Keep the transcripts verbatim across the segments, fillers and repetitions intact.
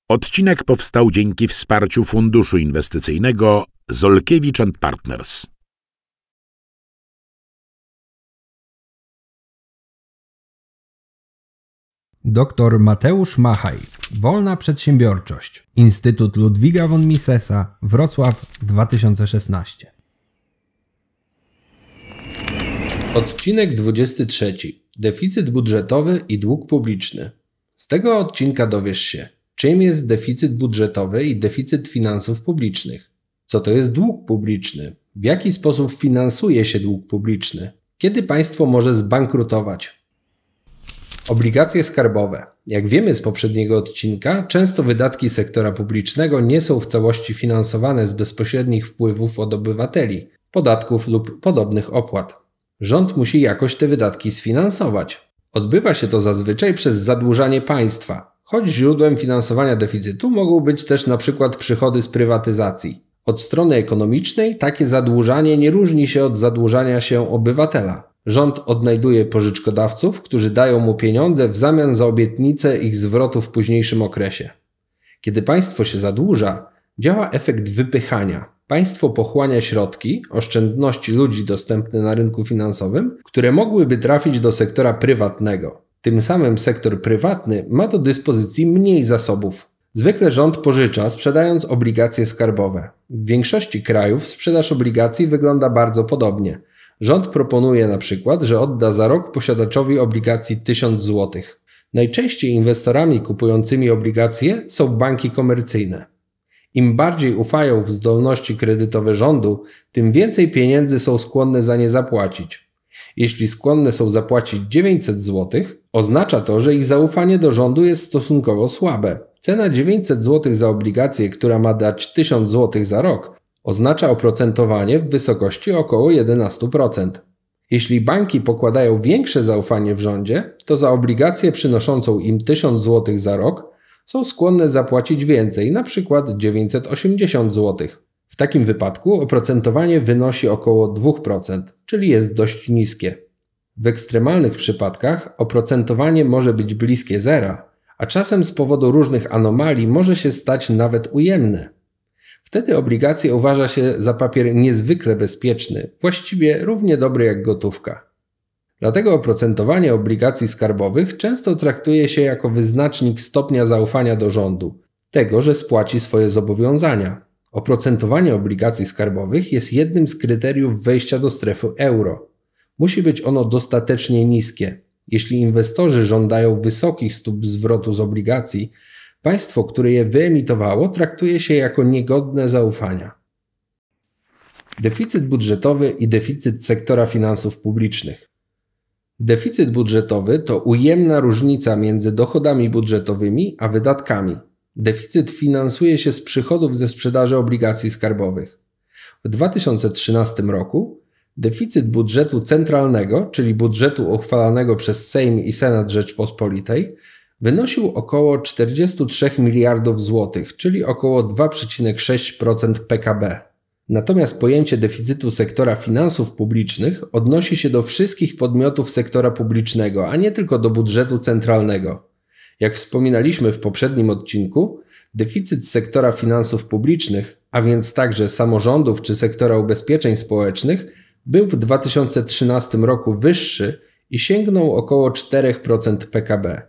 Odcinek powstał dzięki wsparciu Funduszu Inwestycyjnego Zolkiewicz and Partners. Doktor Mateusz Machaj, Wolna Przedsiębiorczość, Instytut Ludwiga von Misesa, Wrocław dwa tysiące szesnaście. Odcinek dwudziesty trzeci. Deficyt budżetowy i dług publiczny. Z tego odcinka dowiesz się, czym jest deficyt budżetowy i deficyt finansów publicznych. Co to jest dług publiczny? W jaki sposób finansuje się dług publiczny? Kiedy państwo może zbankrutować? Obligacje skarbowe. Jak wiemy z poprzedniego odcinka, często wydatki sektora publicznego nie są w całości finansowane z bezpośrednich wpływów od obywateli, podatków lub podobnych opłat. Rząd musi jakoś te wydatki sfinansować. Odbywa się to zazwyczaj przez zadłużanie państwa, choć źródłem finansowania deficytu mogą być też na przykład przychody z prywatyzacji. Od strony ekonomicznej takie zadłużanie nie różni się od zadłużania się obywatela. Rząd odnajduje pożyczkodawców, którzy dają mu pieniądze w zamian za obietnicę ich zwrotu w późniejszym okresie. Kiedy państwo się zadłuża, działa efekt wypychania. Państwo pochłania środki, oszczędności ludzi dostępne na rynku finansowym, które mogłyby trafić do sektora prywatnego. Tym samym sektor prywatny ma do dyspozycji mniej zasobów. Zwykle rząd pożycza, sprzedając obligacje skarbowe. W większości krajów sprzedaż obligacji wygląda bardzo podobnie. Rząd proponuje na przykład, że odda za rok posiadaczowi obligacji tysiąc złotych. Najczęściej inwestorami kupującymi obligacje są banki komercyjne. Im bardziej ufają w zdolności kredytowe rządu, tym więcej pieniędzy są skłonne za nie zapłacić. Jeśli skłonne są zapłacić dziewięćset złotych, oznacza to, że ich zaufanie do rządu jest stosunkowo słabe. Cena dziewięćset złotych za obligację, która ma dać tysiąc złotych za rok, oznacza oprocentowanie w wysokości około jedenaście procent. Jeśli banki pokładają większe zaufanie w rządzie, to za obligację przynoszącą im tysiąc złotych za rok są skłonne zapłacić więcej, na przykład dziewięćset osiemdziesiąt złotych. W takim wypadku oprocentowanie wynosi około dwa procent, czyli jest dość niskie. W ekstremalnych przypadkach oprocentowanie może być bliskie zera, a czasem z powodu różnych anomalii może się stać nawet ujemne. Wtedy obligacje uważa się za papier niezwykle bezpieczny, właściwie równie dobry jak gotówka. Dlatego oprocentowanie obligacji skarbowych często traktuje się jako wyznacznik stopnia zaufania do rządu, tego, że spłaci swoje zobowiązania. Oprocentowanie obligacji skarbowych jest jednym z kryteriów wejścia do strefy euro. Musi być ono dostatecznie niskie. Jeśli inwestorzy żądają wysokich stóp zwrotu z obligacji, państwo, które je wyemitowało, traktuje się jako niegodne zaufania. Deficyt budżetowy i deficyt sektora finansów publicznych. Deficyt budżetowy to ujemna różnica między dochodami budżetowymi a wydatkami. Deficyt finansuje się z przychodów ze sprzedaży obligacji skarbowych. W dwa tysiące trzynastym roku deficyt budżetu centralnego, czyli budżetu uchwalanego przez Sejm i Senat Rzeczpospolitej, wynosił około czterdzieści trzy miliardów złotych, czyli około dwa przecinek sześć procent P K B. Natomiast pojęcie deficytu sektora finansów publicznych odnosi się do wszystkich podmiotów sektora publicznego, a nie tylko do budżetu centralnego. Jak wspominaliśmy w poprzednim odcinku, deficyt sektora finansów publicznych, a więc także samorządów czy sektora ubezpieczeń społecznych, był w dwa tysiące trzynastym roku wyższy i sięgnął około cztery procent P K B.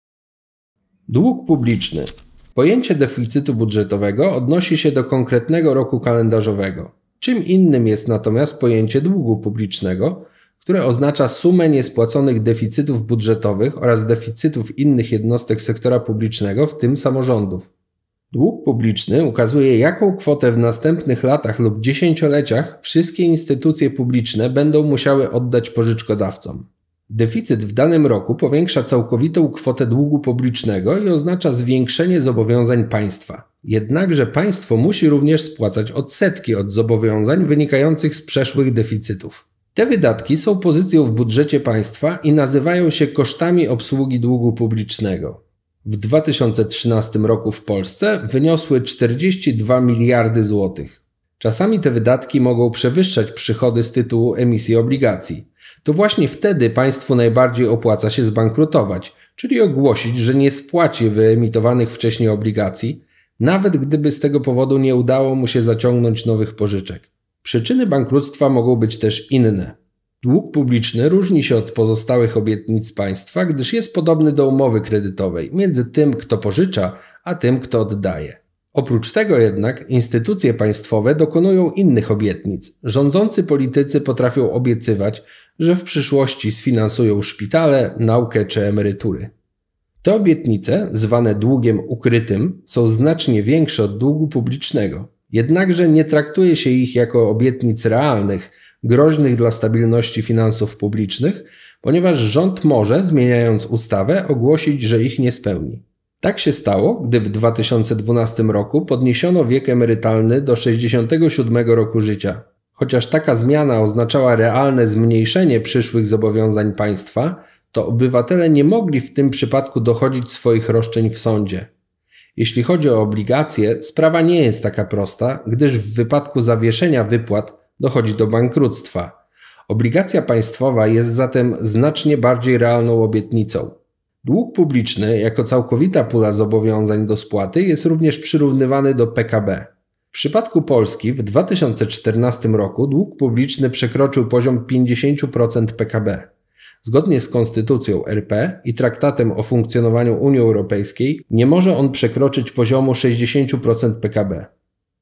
Dług publiczny. Pojęcie deficytu budżetowego odnosi się do konkretnego roku kalendarzowego. Czym innym jest natomiast pojęcie długu publicznego, które oznacza sumę niespłaconych deficytów budżetowych oraz deficytów innych jednostek sektora publicznego, w tym samorządów. Dług publiczny ukazuje, jaką kwotę w następnych latach lub dziesięcioleciach wszystkie instytucje publiczne będą musiały oddać pożyczkodawcom. Deficyt w danym roku powiększa całkowitą kwotę długu publicznego i oznacza zwiększenie zobowiązań państwa. Jednakże państwo musi również spłacać odsetki od zobowiązań wynikających z przeszłych deficytów. Te wydatki są pozycją w budżecie państwa i nazywają się kosztami obsługi długu publicznego. W dwa tysiące trzynastym roku w Polsce wyniosły czterdzieści dwa miliardy złotych. Czasami te wydatki mogą przewyższać przychody z tytułu emisji obligacji. To właśnie wtedy państwu najbardziej opłaca się zbankrutować, czyli ogłosić, że nie spłaci wyemitowanych wcześniej obligacji, nawet gdyby z tego powodu nie udało mu się zaciągnąć nowych pożyczek. Przyczyny bankructwa mogą być też inne. Dług publiczny różni się od pozostałych obietnic państwa, gdyż jest podobny do umowy kredytowej między tym, kto pożycza, a tym, kto oddaje. Oprócz tego jednak instytucje państwowe dokonują innych obietnic. Rządzący politycy potrafią obiecywać, że w przyszłości sfinansują szpitale, naukę czy emerytury. Te obietnice, zwane długiem ukrytym, są znacznie większe od długu publicznego. Jednakże nie traktuje się ich jako obietnic realnych, groźnych dla stabilności finansów publicznych, ponieważ rząd może, zmieniając ustawę, ogłosić, że ich nie spełni. Tak się stało, gdy w dwa tysiące dwunastym roku podniesiono wiek emerytalny do sześćdziesiątego siódmego roku życia. Chociaż taka zmiana oznaczała realne zmniejszenie przyszłych zobowiązań państwa, to obywatele nie mogli w tym przypadku dochodzić swoich roszczeń w sądzie. Jeśli chodzi o obligacje, sprawa nie jest taka prosta, gdyż w wypadku zawieszenia wypłat dochodzi do bankructwa. Obligacja państwowa jest zatem znacznie bardziej realną obietnicą. Dług publiczny jako całkowita pula zobowiązań do spłaty jest również przyrównywany do P K B. W przypadku Polski w dwa tysiące czternastym roku dług publiczny przekroczył poziom pięćdziesiąt procent P K B. Zgodnie z Konstytucją R P i Traktatem o funkcjonowaniu Unii Europejskiej nie może on przekroczyć poziomu sześćdziesiąt procent P K B.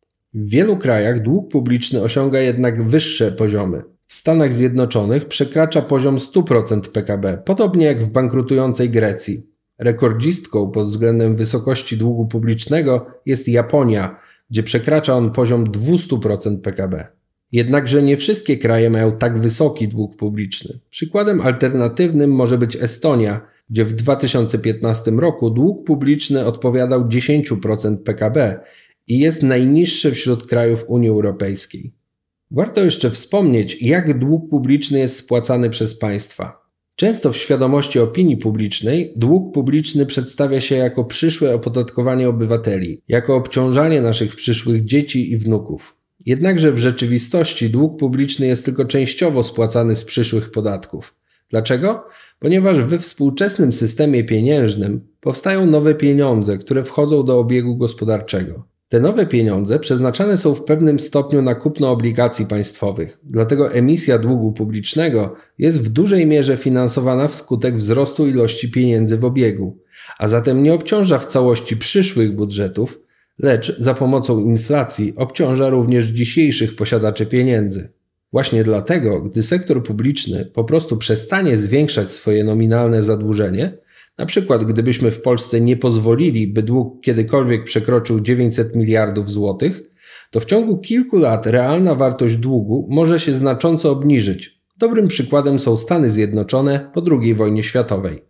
W wielu krajach dług publiczny osiąga jednak wyższe poziomy. W Stanach Zjednoczonych przekracza poziom sto procent P K B, podobnie jak w bankrutującej Grecji. Rekordzistką pod względem wysokości długu publicznego jest Japonia, gdzie przekracza on poziom dwieście procent P K B. Jednakże nie wszystkie kraje mają tak wysoki dług publiczny. Przykładem alternatywnym może być Estonia, gdzie w dwa tysiące piętnastym roku dług publiczny odpowiadał dziesięć procent P K B i jest najniższy wśród krajów Unii Europejskiej. Warto jeszcze wspomnieć, jak dług publiczny jest spłacany przez państwa. Często w świadomości opinii publicznej dług publiczny przedstawia się jako przyszłe opodatkowanie obywateli, jako obciążanie naszych przyszłych dzieci i wnuków. Jednakże w rzeczywistości dług publiczny jest tylko częściowo spłacany z przyszłych podatków. Dlaczego? Ponieważ we współczesnym systemie pieniężnym powstają nowe pieniądze, które wchodzą do obiegu gospodarczego. Te nowe pieniądze przeznaczane są w pewnym stopniu na kupno obligacji państwowych, dlatego emisja długu publicznego jest w dużej mierze finansowana wskutek wzrostu ilości pieniędzy w obiegu, a zatem nie obciąża w całości przyszłych budżetów, lecz za pomocą inflacji obciąża również dzisiejszych posiadaczy pieniędzy. Właśnie dlatego, gdy sektor publiczny po prostu przestanie zwiększać swoje nominalne zadłużenie, na przykład gdybyśmy w Polsce nie pozwolili, by dług kiedykolwiek przekroczył dziewięćset miliardów złotych, to w ciągu kilku lat realna wartość długu może się znacząco obniżyć. Dobrym przykładem są Stany Zjednoczone po drugiej wojnie światowej.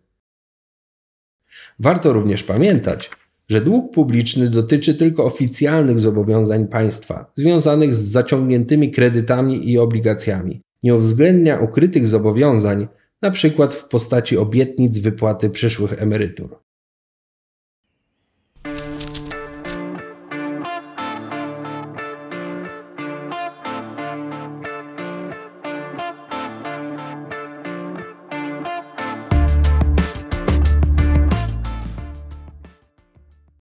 Warto również pamiętać, że dług publiczny dotyczy tylko oficjalnych zobowiązań państwa, związanych z zaciągniętymi kredytami i obligacjami. Nie uwzględnia ukrytych zobowiązań, na przykład w postaci obietnic wypłaty przyszłych emerytur.